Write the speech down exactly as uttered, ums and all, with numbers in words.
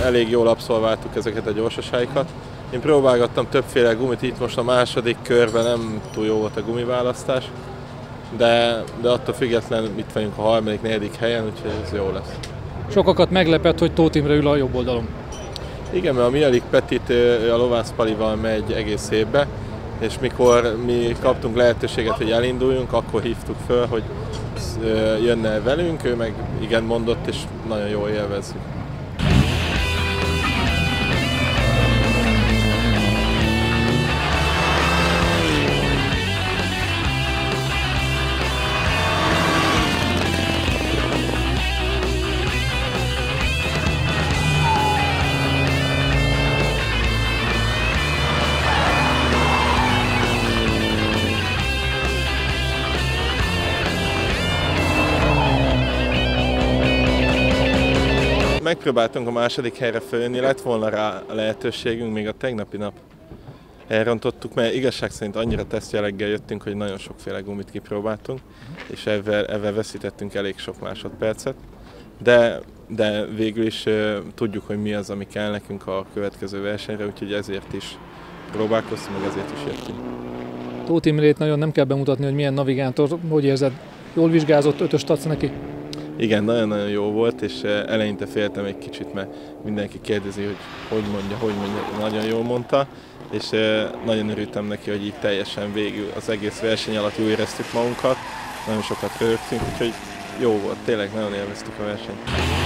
elég jól abszolváltuk ezeket a gyorsaságokat. Én próbálgattam többféle gumit, itt most a második körben nem túl jó volt a gumiválasztás, de, de attól függetlenül itt vagyunk a harmadik, negyedik helyen, úgyhogy ez jó lesz. Sokakat meglepett, hogy Tóth Imre ül a jobb oldalon. Igen, mert a Mialik Petit a Lovász Palival megy egész évbe, és mikor mi kaptunk lehetőséget, hogy elinduljunk, akkor hívtuk föl, hogy jönne velünk, ő meg igen mondott, és nagyon jól élvezzük. Megpróbáltunk a második helyre följönni, lett volna rá a lehetőségünk, még a tegnapi nap elrontottuk, mert igazság szerint annyira tesztjelleggel jöttünk, hogy nagyon sokféle gumit kipróbáltunk, és ezzel, ezzel veszítettünk elég sok másodpercet, de, de végül is uh, tudjuk, hogy mi az, ami kell nekünk a következő versenyre, úgyhogy ezért is próbálkoztunk, meg ezért is jöttünk. Tóth Imrét nagyon nem kell bemutatni, hogy milyen navigátor, hogy érzed? Jól vizsgázott, ötöst adsz neki? Igen, nagyon-nagyon jó volt, és eleinte féltem egy kicsit, mert mindenki kérdezi, hogy hogy mondja, hogy mondja, nagyon jól mondta, és nagyon örültem neki, hogy így teljesen végül az egész verseny alatt jól éreztük magunkat, nagyon sokat röhögtünk, úgyhogy jó volt, tényleg nagyon élveztük a versenyt.